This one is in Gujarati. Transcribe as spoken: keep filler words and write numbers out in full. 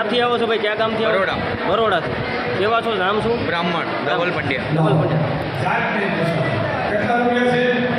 ક્યાંથી આવો છો ભાઈ? ક્યાં ગામથી આવો? બરોડા. બરોડાથી. કેવા છો? નામ શું? બ્રાહ્મણ ધવલ પંડ્યા. ધવલ પંડ્યા.